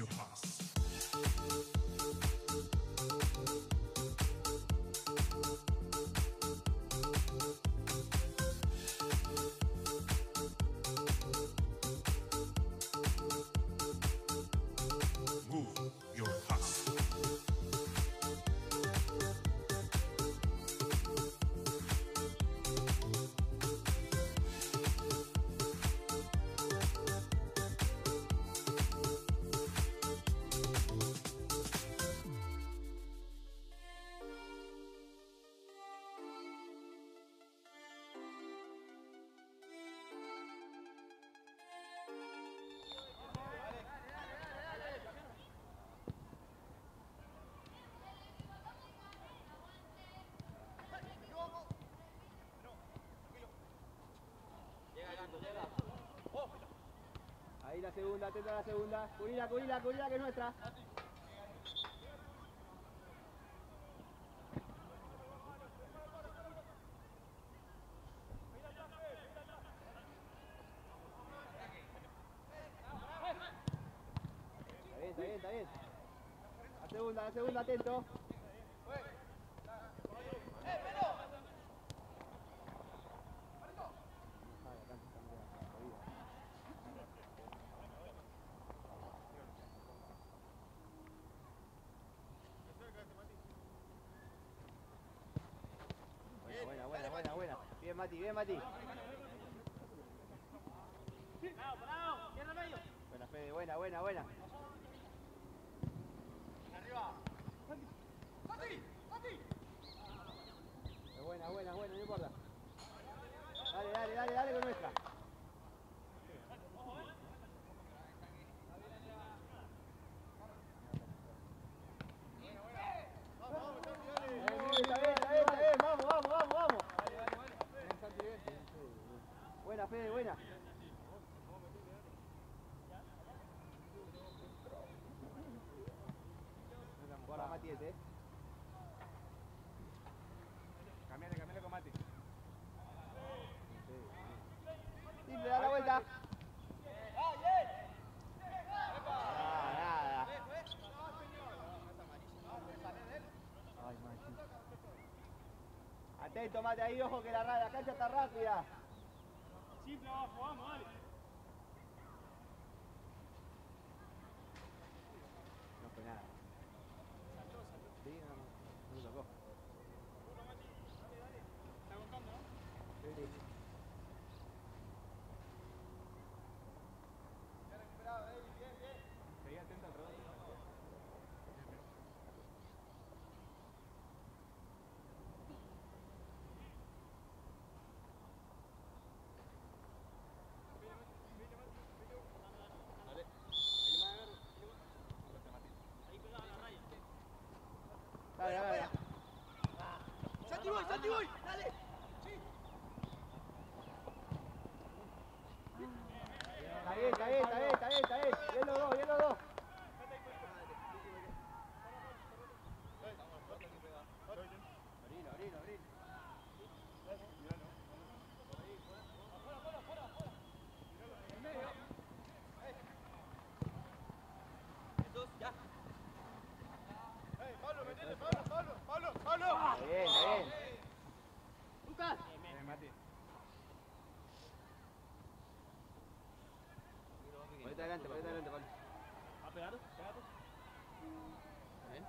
Ahí la segunda, atenta a la segunda. Curila, curila, curila, que es nuestra. Está bien, está bien, está bien. La segunda, atento. Buena. Bien, Mati, bien, Mati. Buena, Fede, buena. Arriba. Buena, no importa. Dale con nuestra. Está bien, vamos. Buena, Fede, buena. Guarda, Mati, Cambiale con Mati. Simple, da la vuelta. Nada. Atento, Mate, ahí, ojo que la cancha está rápida. Simple abajo, vamos, dale. No fue nada. Sí, no lo tocó. Está contando, ¿no? Sí. Bien recuperado, bien. Seguí atento al rebote. Dale. Santi, voy, dale. Está bien. Bien los dos. Abrí. Ya. Pablo, metele, Pablo. Bien. Lucas. Bien, Mati. Ponete adelante, Pablo. ¿A pegar? Pegate. Bien.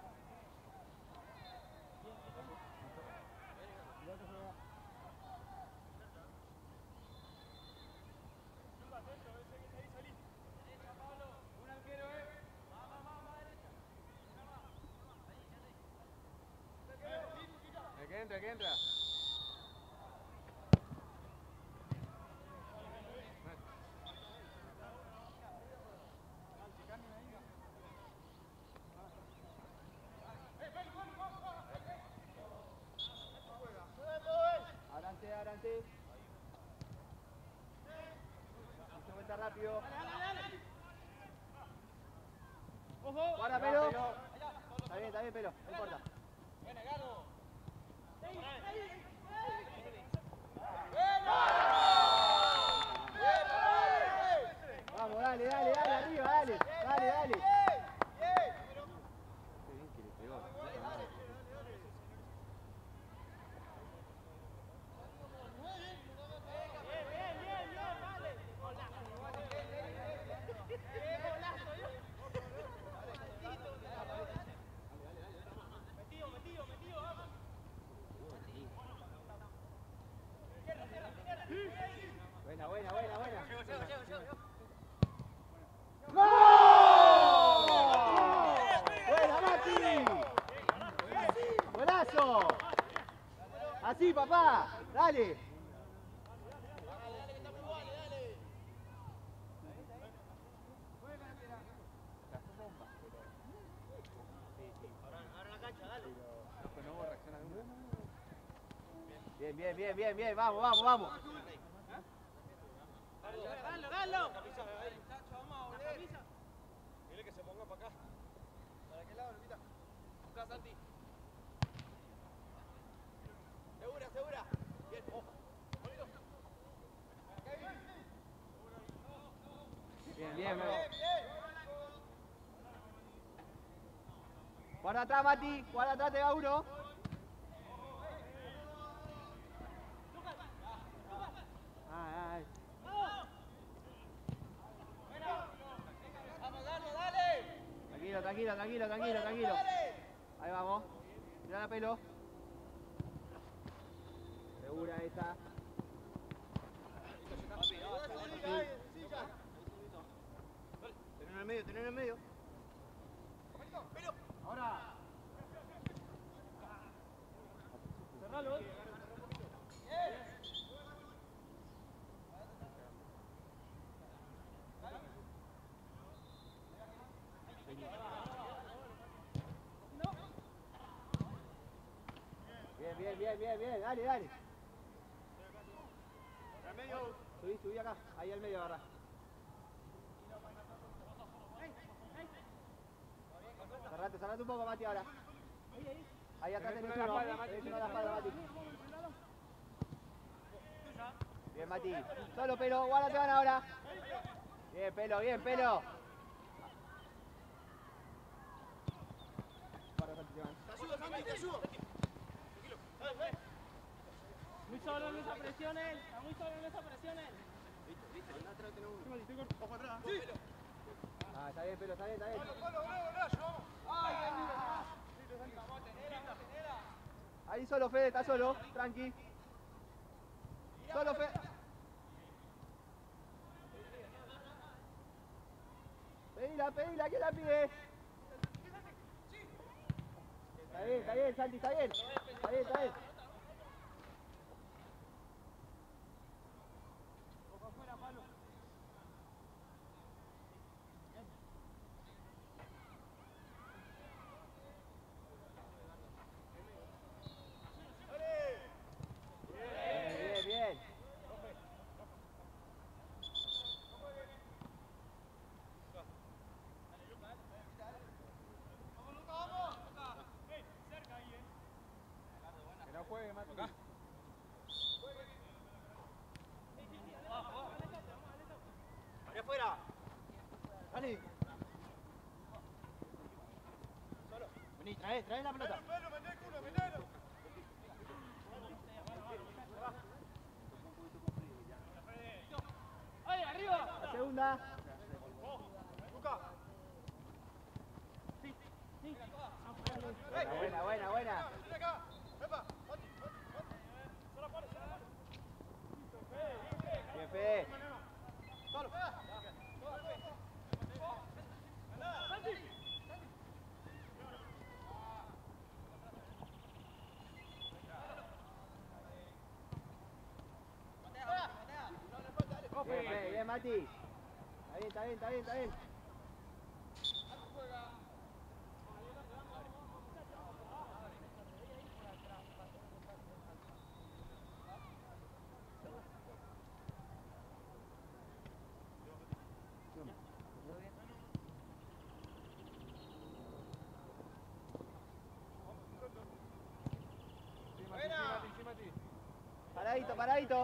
Un arquero, El que entra. Adelante. Se vuelta rápido. Dale. Ojo. Guarda, Pelo. Está bien, Pelo. No importa. Viene, Gardo. Vamos, dale, arriba, dale. Ahí, papá. Dale. No hubo reacción alguna. Bien, bien, bien, bien, bien. Vamos, vamos, vamos. ¡Dalo! Dile que se ponga para acá. ¿Para qué lado, Lupita? Busca, Santi. Segura. Bien, ojo. Bien, bien, bien. Guarda atrás, Mati. Guarda atrás, te va uno. Ay. Vamos, dale. Tranquilo. Ahí vamos. Mirá la pelo. Segura esa. Tener en el medio. Ahora. Cerralo. Bien. Dale. Subí acá. Ahí al medio, agarrá. Cerrate un poco, Mati, ahora. Ahí atrás tenés uno. Tenés uno a la espalda, Mati. Bien, Mati. Solo pelo, guárdate van ahora. Bien, pelo. Guarda, Santi, te van. Te ayudo. Muy solo en esa presión él. Ojo atrás. Sí. Ah, está bien, pelo, está bien. Ahí solo, Fede, está solo. Tranqui. Solo, Fede. Pedila, ¿quién la pide? Está bien, Santi, está bien. Bien. Que no juegue, Mati. Allá afuera. Dale. Vení, trae la pelota. Menelo. ¡Ay, arriba! La segunda. Luca. Buena. Ven acá. Epa. Bien, Fede. Solo. Bien, Mati. Está bien. Sí, Mati. Paradito.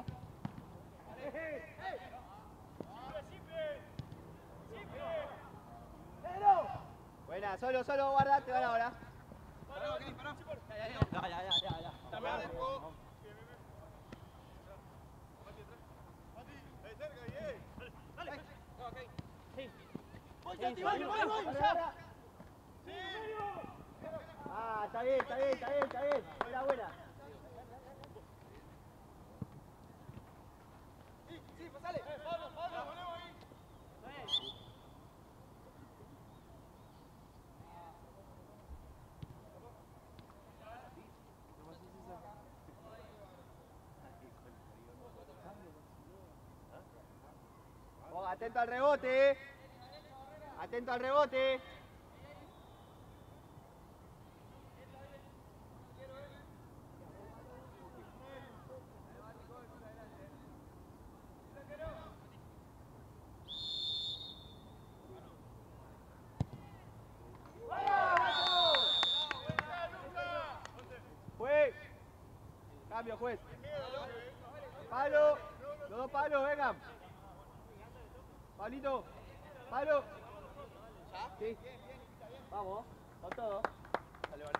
Buena, solo, guarda, te van ahora. Ya. Dame adentro. ¡Voy, Santi, voy! Ah, está bien. Buena. Sí, pasale. Pablo. Atento al rebote. Atento al rebote. Juez. Cambio, juez. Palo. Los dos palos, vengan. Pablito. Palo. Sí. Vamos. Con todo. Dale, vale.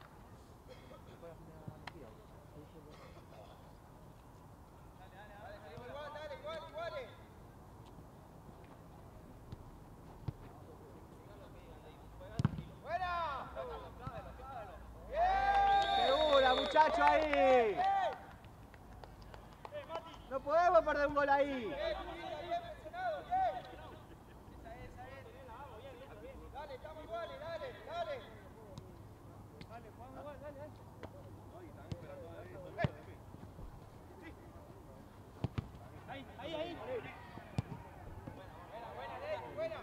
¡Segura, muchacho, ahí! No podemos perder un gol ahí. Dale, estamos iguales, dale, dale. Ahí. Buena.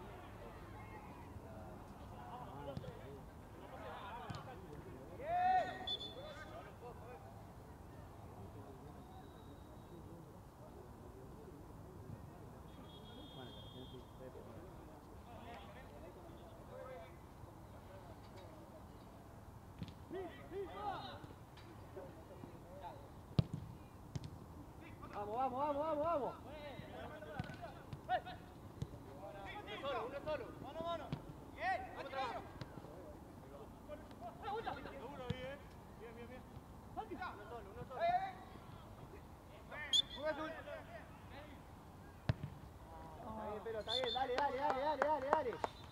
Vamos. Uno solo. Mano. Bien, mano. Seguro ahí, Bien. Uno solo. Está bien, pero está bien. Dale.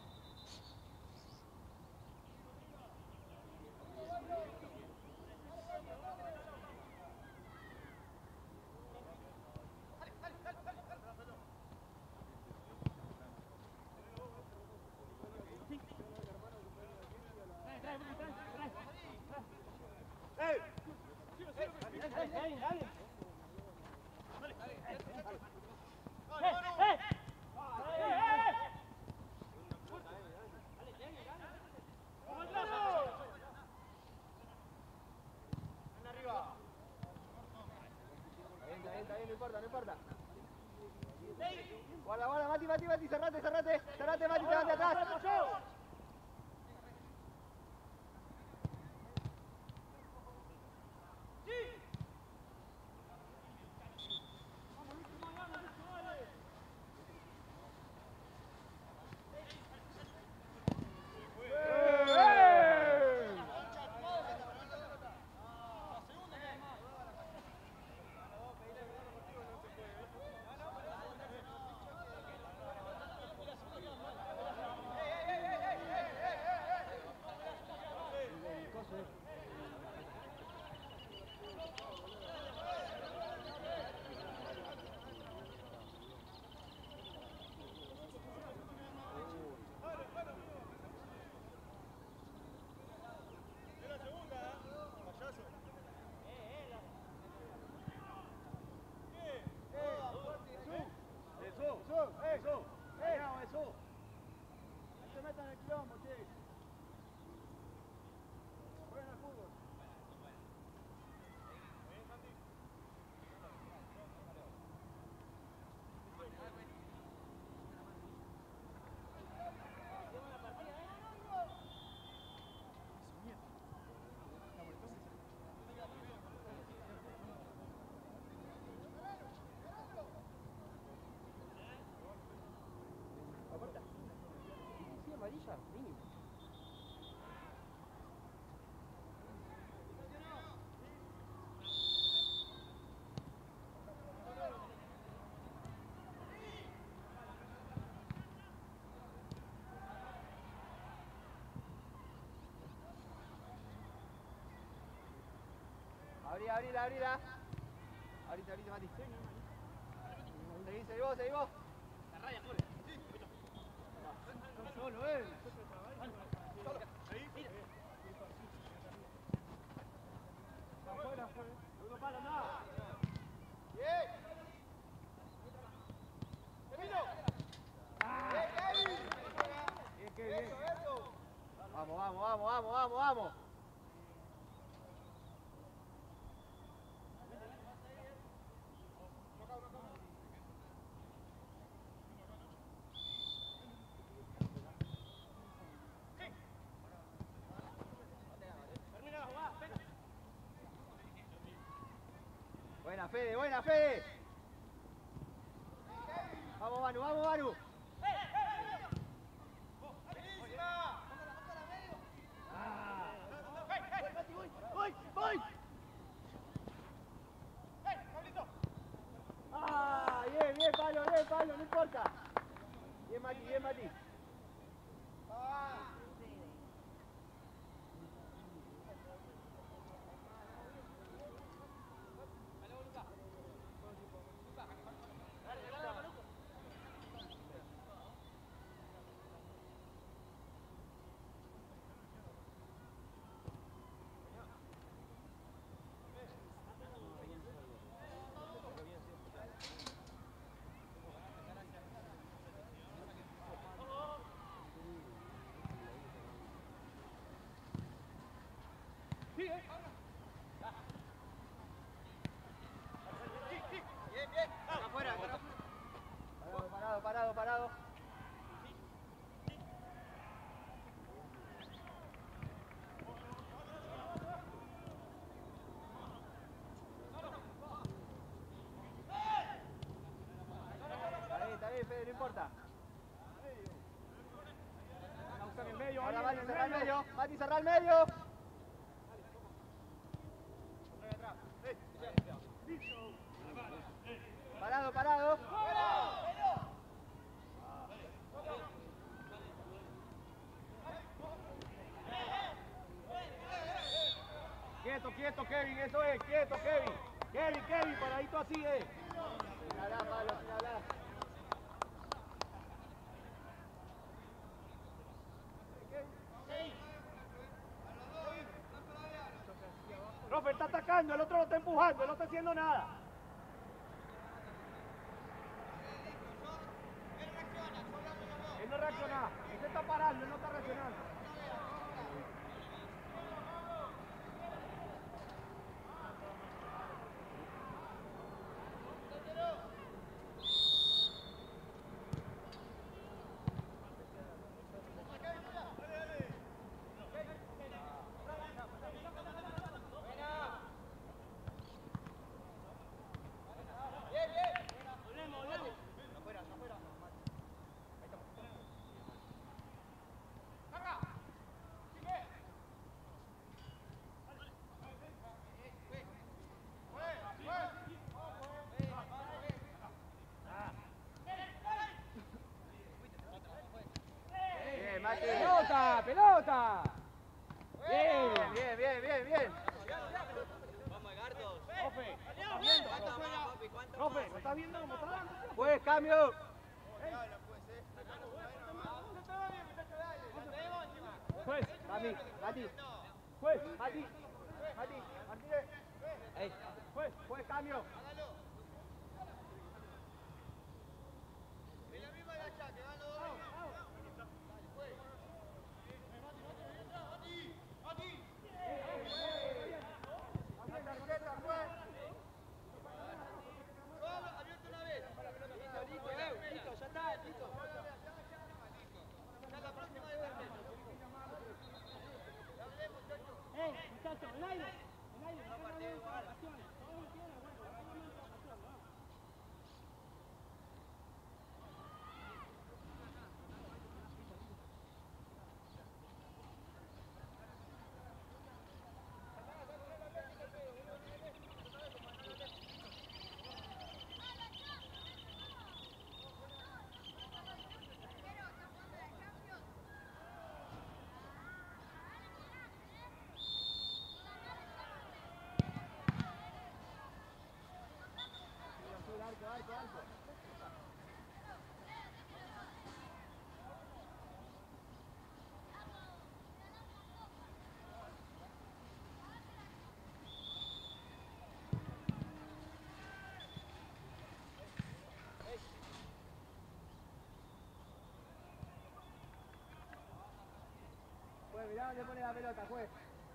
Está bien, no importa. Guarda, Mati, cerrate, Mati, te van de atrás. Amarilla, mínimo. Abrila. Abrite, Mati. Seguí vos. La raya, corre. Solo, Solo. Afuera. Uno palo, no. Bien. Termino. Vamos, vamos, vamos, vamos, vamos, vamos. Termina la jugada, venga. Buena, Fede, buena, Fede. Vamos, Manu, vamos, Manu. ¡Voy! ¡Ah! Bien, Pablo, no importa. Bien, Mati. Parado. Está bien, Fede, no importa. Ahora Mati, cerra el medio. Mati, cerra el medio. Parado. Quieto, Kevin, eso es, quieto, Kevin. Kevin, paradito así es. Sin hablar, Pablo, sin hablar. Profe, está atacando, el otro lo está empujando, él no está haciendo nada. Él no reacciona, él se está parando, él no está reaccionando. ¡Pelota! Bien. Vamos, Edgardo. Profe, ¿lo estás viendo cómo está dando? Pues, cambio. Pues, Mati. pues, Martínez. Pues, cambio. Muchachos, el aire, no ganan acciones, todos entienden, bueno, mirá dónde pone la pelota, juez.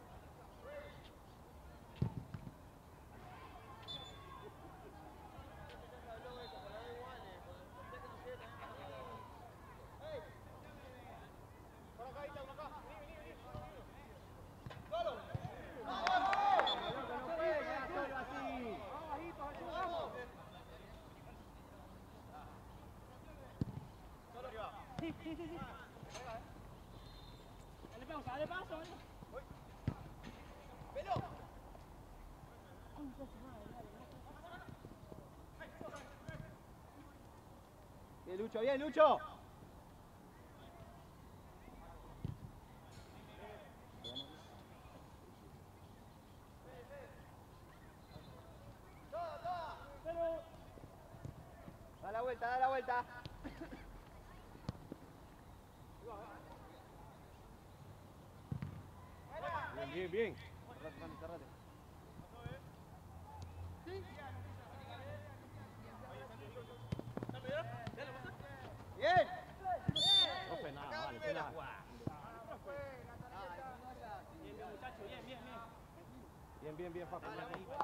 Dale paso, dale. Bien, Lucho, bien, Lucho. Da la vuelta, da la vuelta. Bien, bien. Cerrate. Bien. Profe, nada, vale, penal. Bien, muchacho, bien, bien, bien. Bien, bien, Facu.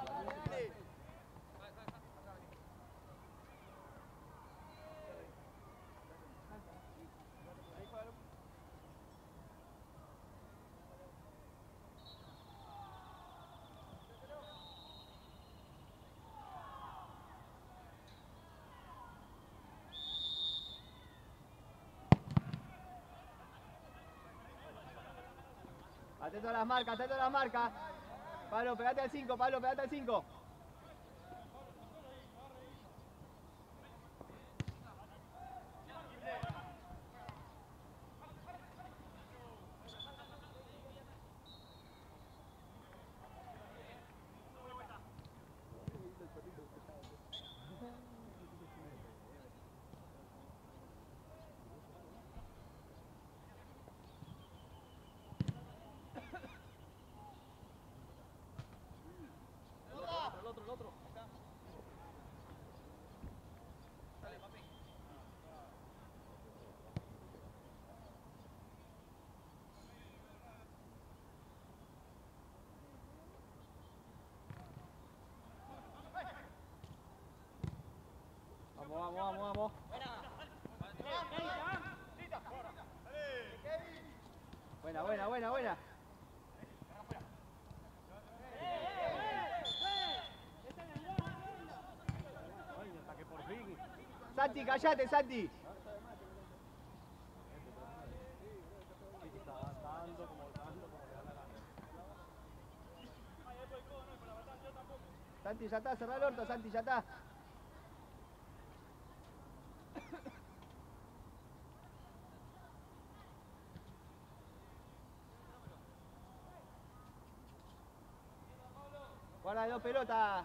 Atento a las marcas, atento a las marcas. Pablo, pegate al 5, Pablo, pegate al 5. El otro. Vamos. Buena. Ay, hasta que por fin. Santi, callate, Santi. Está dando como le da la gana. Santi, ya está, cerrá el orto, Santi, ya está. Guarda de dos pelotas.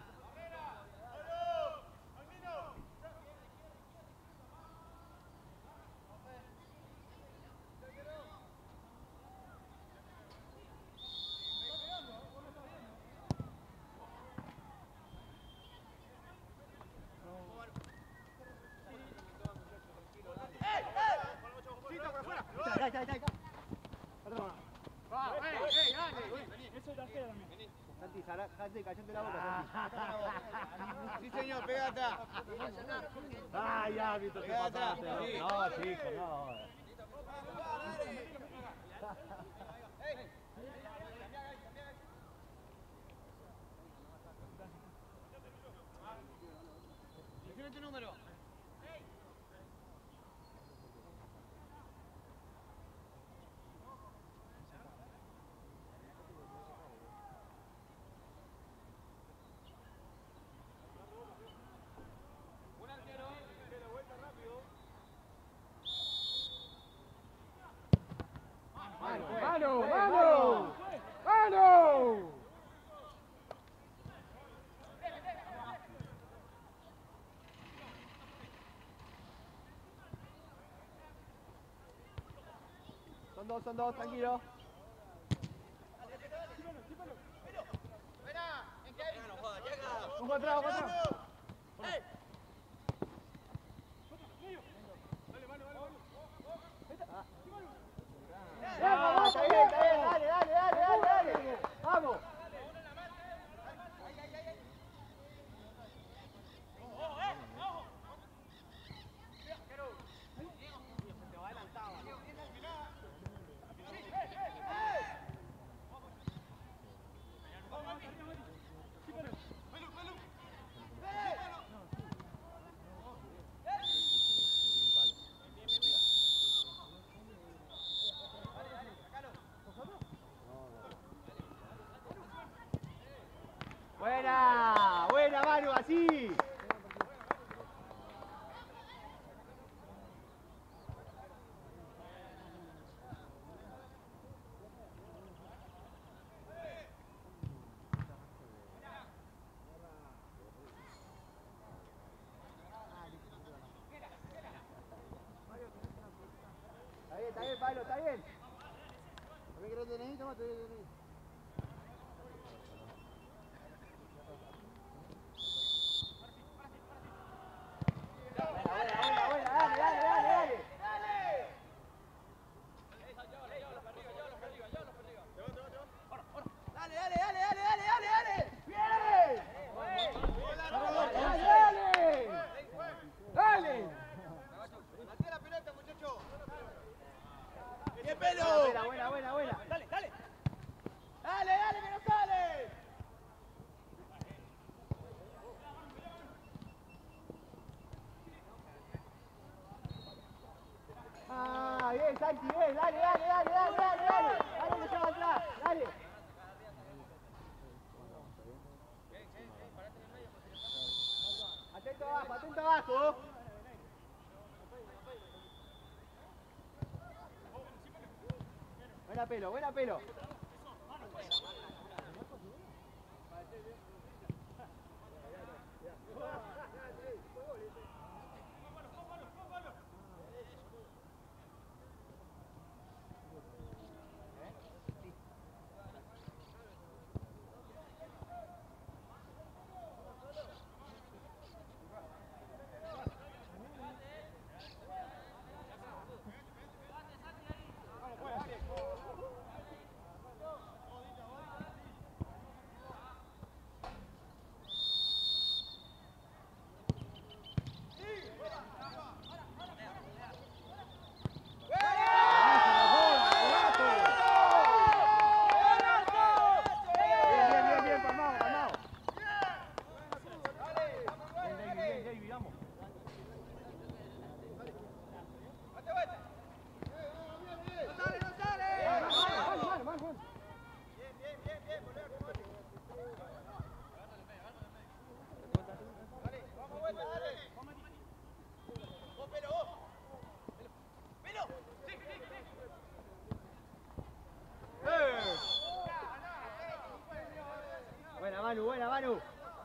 Ahí. Eso es tercera también. Santi, callate la boca, Santi. Sí, señor, pégate. Ay, árbitro, te Pégate. pasaste. Sí. No, chico, no. Decime tu número. ¡Mano! Son dos, tranquilo. Un contra. Está bien. Buena, buena Manu, así. Está bien, Pablo, está bien. ¿No querés DNI? Toma tu DNI. Buena, dale. Dale. Bien. Dale. Maté la pelota, muchacho. ¡Bien, pelo! Buena. Dale. ¡Dale, que no sale! Ah, bien, Santi, bien. Dale. Dale, que estaba atrás. Dale. Atento abajo. Buena pelo. Bien, calmado. Bien, David, vamos. ¡No sale! Vamos. Bien, volver a combate. Dale, vamos, vuelta, dale. Vos, pelo, vos. ¡Pelo! Sí. Buena Manu.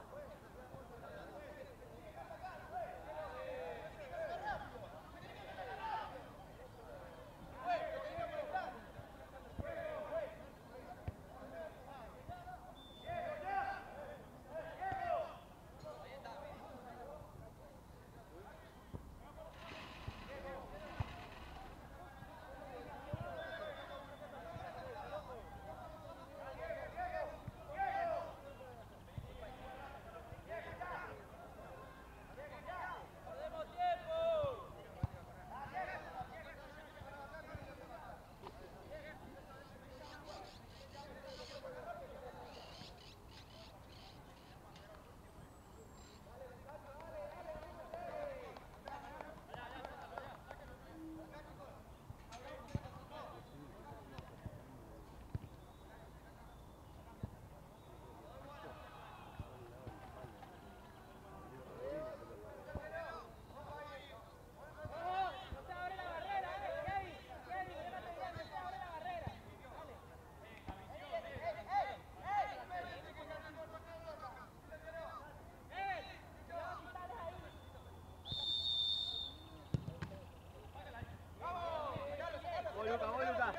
Voy, Lucas.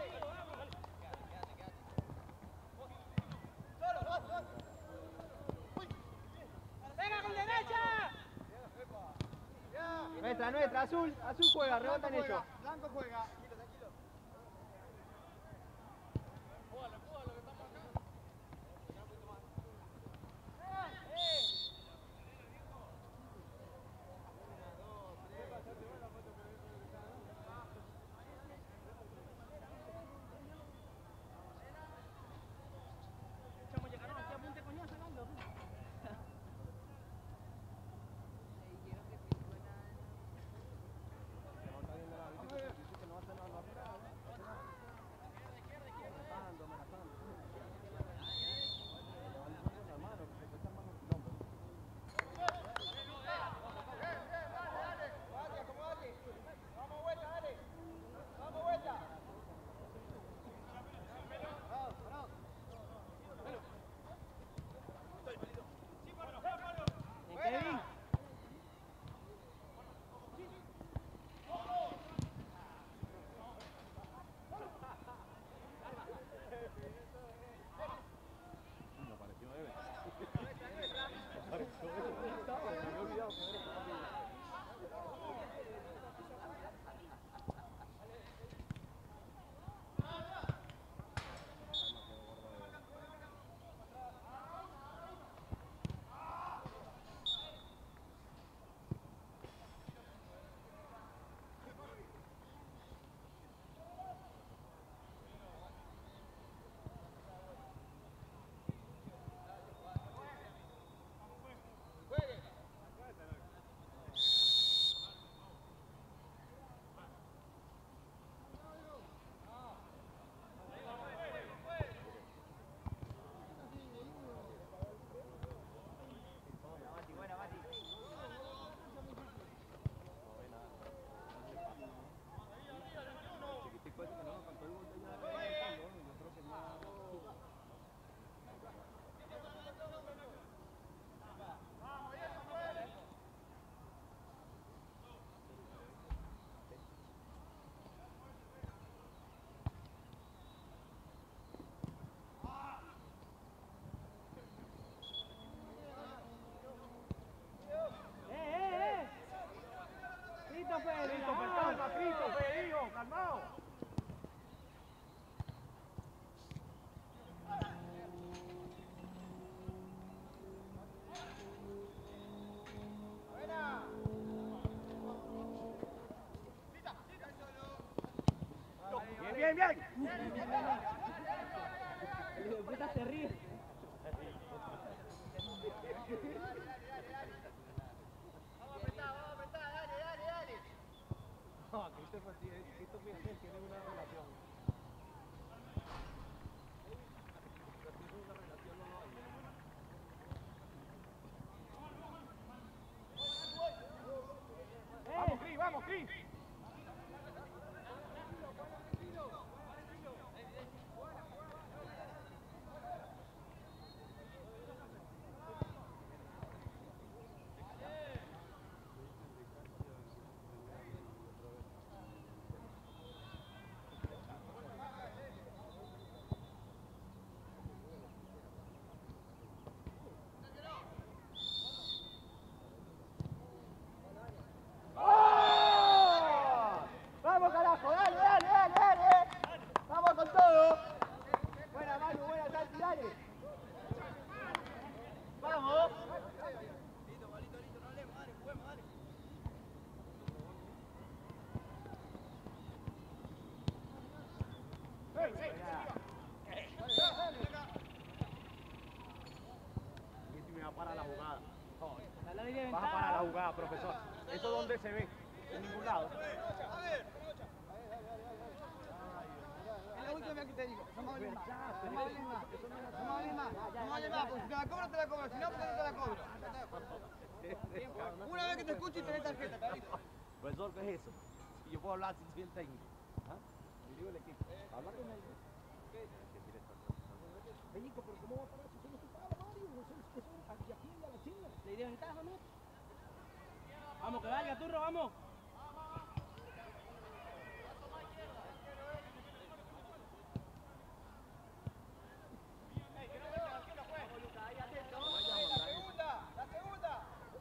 ¡Venga con derecha! Nuestra, azul juega, rebotan ellos. Blanco juega. Chamo, llegaron aquí a punte coñazo, hablando. No está viendo la Bien, bien. El hijo de puta se ríe. Vamos a apretar, dale. No, Christopher tiene una relación. Vamos, Cris, vamos, Cris. ¡Vamos, carajo! ¡Dale! ¡Vamos con todo! Buena, Manu, buena, Santi, dale. ¡Vamos! Listo, no hablemos, dale, juguemos, dale. Y me va para la jugada. Da la línea de Baja para la ventaja. jugada, profesor. ¿Eso dónde se ve? En ningún lado. A ver. Es la última que te digo. No hables más. No hables más. Pues si te la cobro, te la cobro. Si no, pues no te la cobro. Una vez que te escucho y tenés tarjeta, te aviso. Profesor, ¿qué es eso? Si yo puedo hablar si soy el técnico. ¿Ah? Dirijo el equipo. Habla con él. Técnico, pero ¿cómo va a parar si usted no se para, Mario? Eso es aquí a la China. Le di ventaja, ¿no? Vamos, que valga, turro, vamos. La segunda.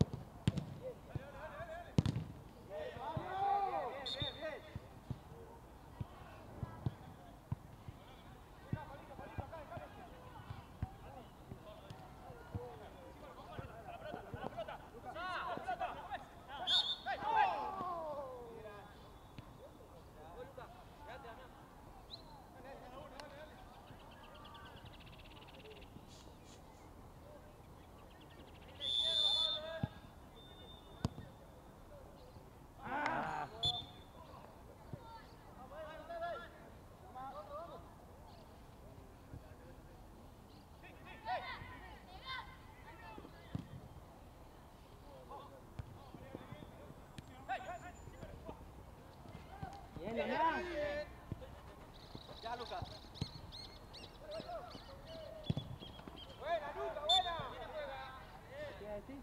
Bien, Damián. Ya, Lucas. Buena, Luca, buena. ¿Qué decir?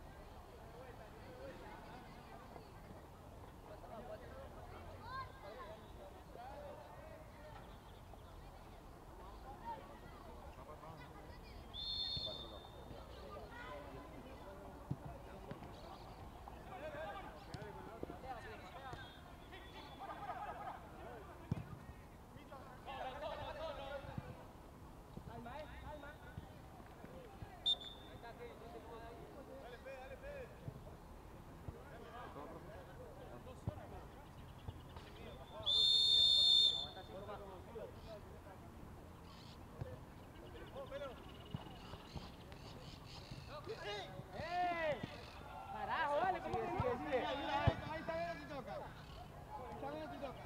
Carajo, dale, ¿cómo que no? Ahí está bien lo que toca. Está bien lo que toca.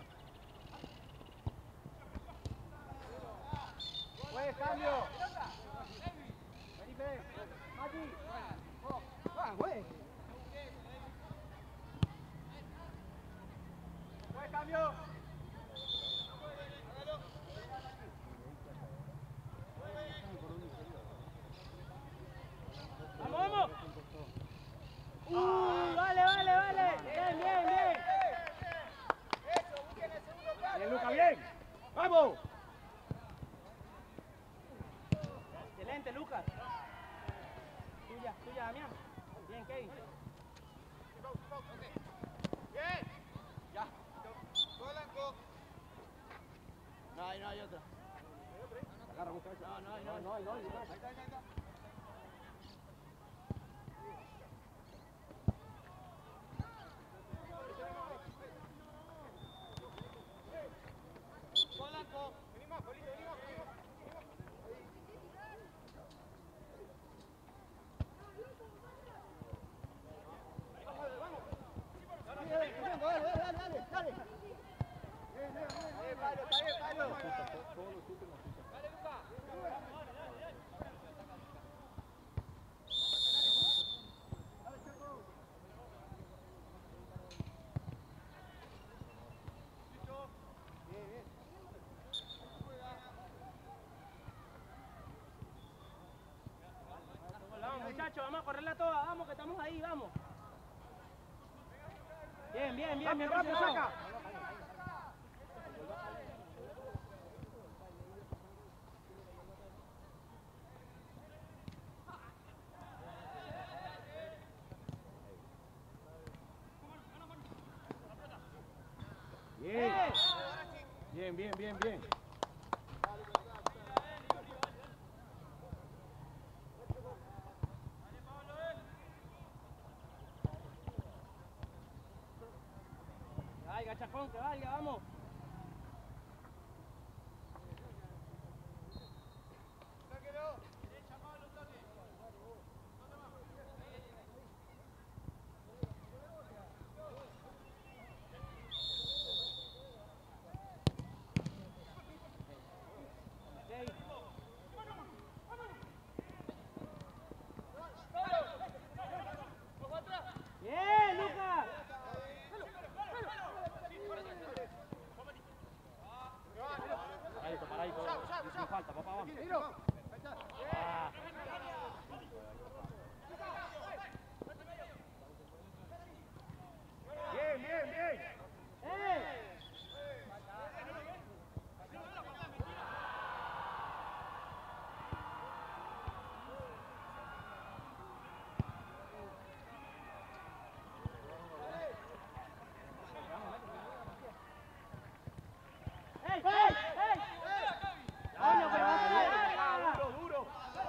Pues cambio. Felipe. Mati. Güey. Pues cambio. Vamos, vamos. Vale. Bien. Bien, Luca, bien. ¡Vamos! Excelente, Lucas. Tuya, Damián. Bien, Kevin. Bien. Ya. Polanco. No hay otra. Agarra, busca eso. No hay. Ahí está. Polanco. Vamos, muchachos, vamos a correrla toda, vamos, que estamos ahí, vamos. Bien, bien, bien, bien. Rápido, saca. Bien. Bien, bien, bien, bien. Ay, gachafón, que valga, vamos. Bien, Lucas. Paradito, sin falta, papá, vamos. Ah. Bien, bien, bien. ¡Ey, ey, ey! ¡Coño, pero vamos a Duro, duro.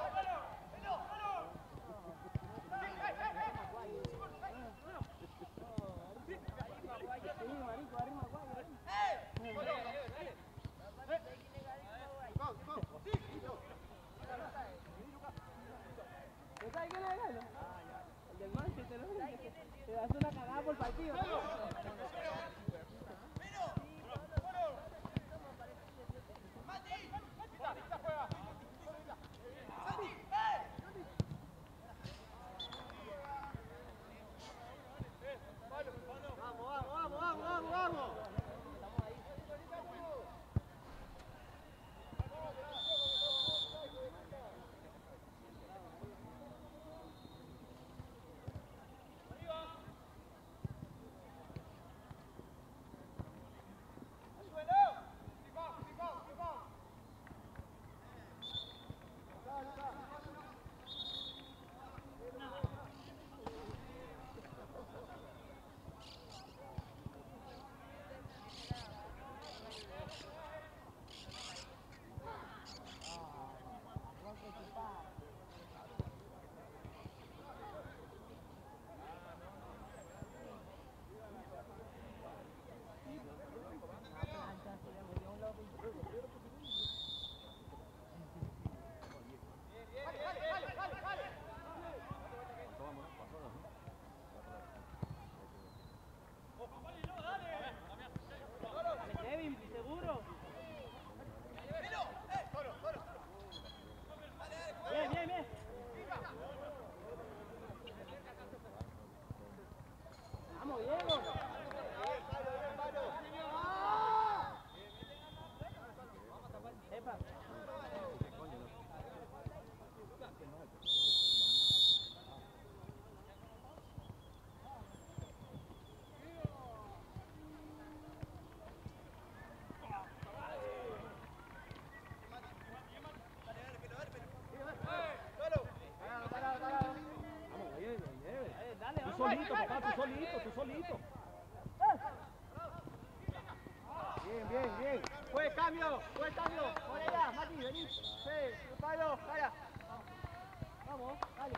¿Tú sabes quién es el galo? El del Manchester, ¿no? Te das una cagada por partido. Kevin, seguro. Bien, bien, bien. Vamos, Diego. Epa. Dale, Tú vamos. solito, papá, tú solito, tú solito. Bien, bien, bien. Fue cambio. Por allá, Mati, vení. Sí, Pablo, vaya. Vamos, dale.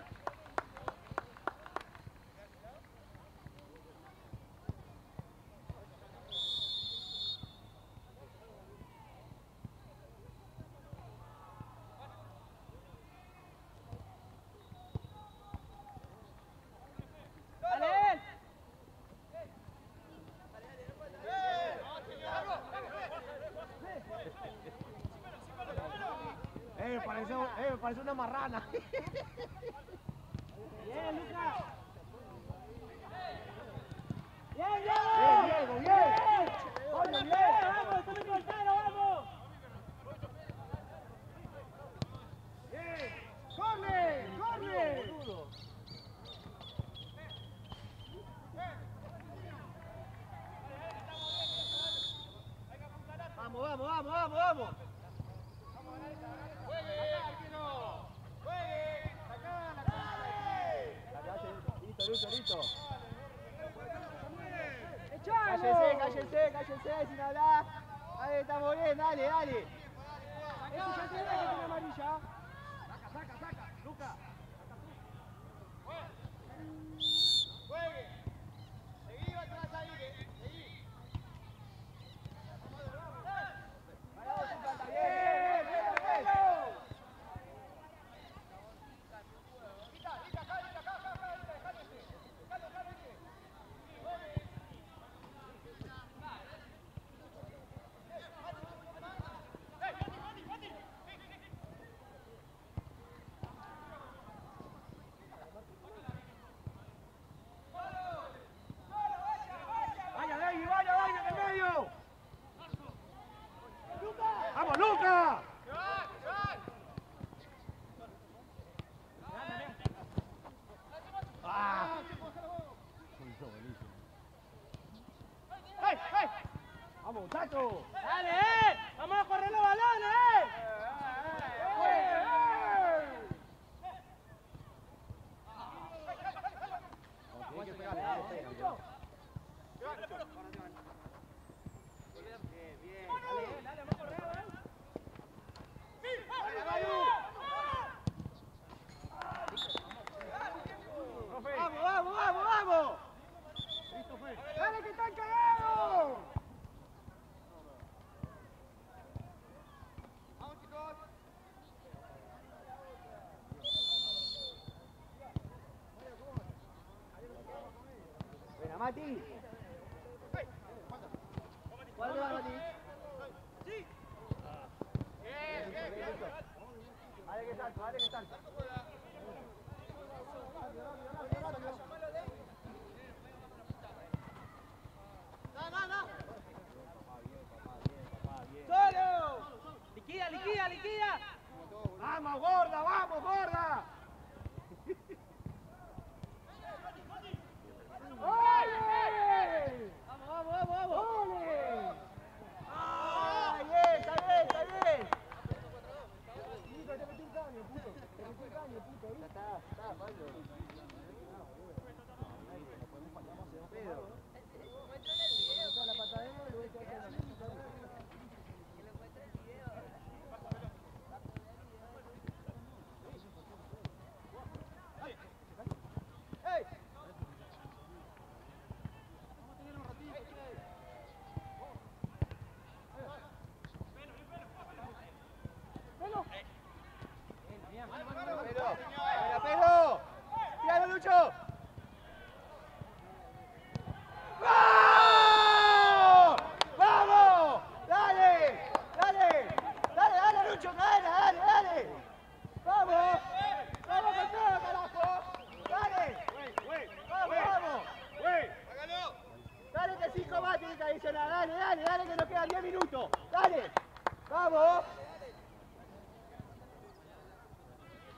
Me parece una marrana. Bien, Lucas. Bien, Diego, bien. Vamos, bien. vamos, estamos en portero, vamos. Bien. ¡Corre! ¡Corre! Vamos, vamos, vamos, vamos, vamos. Listo. Cállense, sin hablar. Ahí estamos bien, dale. Ese ya tiene que tiene amarilla. Saca, Luca. Juegue. Seguí atrás ahí, seguí. Vaya, en el medio. ¡Vamos, Luca! ¡Hey! ¡Vamos, muchachos! Dale, vamos a correr los balones, Dale, vamos a correr, ¡Vamos! ¡Dale que están cagados! Vamos, chicos. Buena, Mati. ¿Cuál de la Mati? Dale que salto. ¡Solo! ¡Liquida! ¡Vamos, gorda! ¡Ole! ¡Vamos! ¡Ole! ¡Ah, bien! ¡Está bien! Nico, te metí un caño, puto. Ya está, Pablo. La patadera y luego te hace la Pedro! ¡Tíralo, Lucho! ¡Vamos! ¡Dale, Lucho! ¡Dale! ¡Vamos con todo, carajo! ¡Dale! ¡Vamos! ¡Dale que 5 más tiene que adicionar! ¡Dale que nos quedan 10 minutos! ¡Dale! ¡Vamos!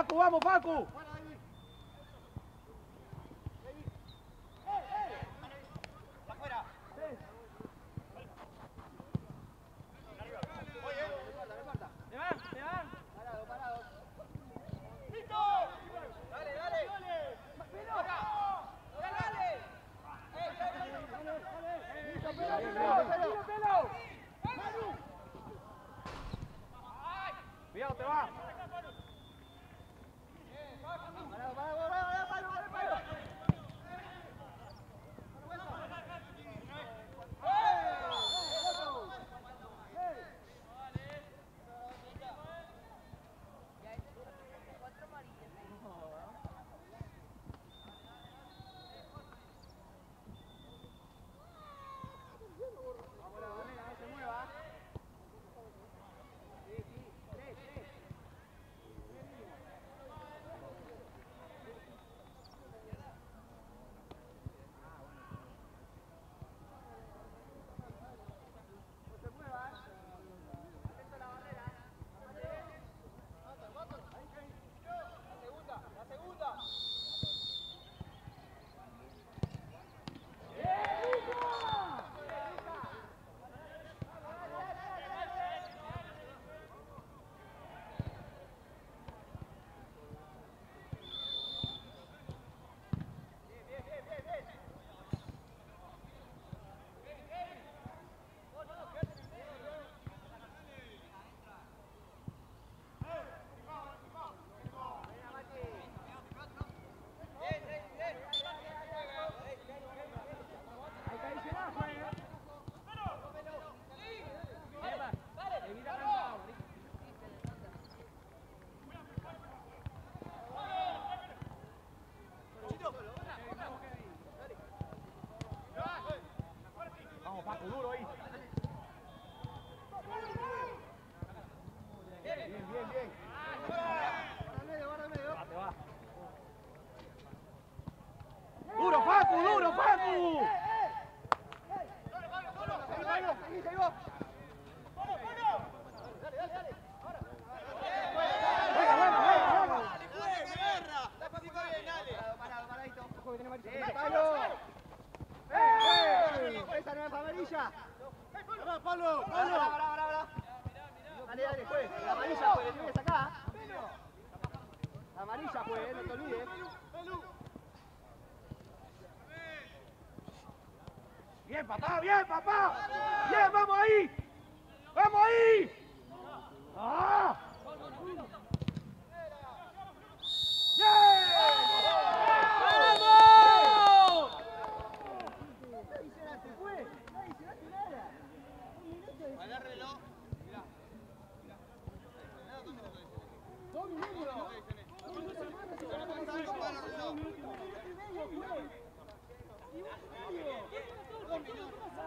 Facu, vamos, Facu. Afuera. ¡Se van! ¡Se van! Parado, parado. ¡Listo! Dale, dale. Cuidado, te va. Parado, parado. Vamos, Facu, duro ahí. Bien. Te va. ¡Duro, Facu! ¡Duro, Facu! Esa no es amarilla. Pablo! Dale, juez. La amarilla, pues, tienes acá. La amarilla, pues, no te olvides. ¡Bien, papá! ¡Bien, vamos ahí! ¡Vamos ahí! ¡Ah! ¡Vamos! Agárrelo. Mirá. Dos minutos.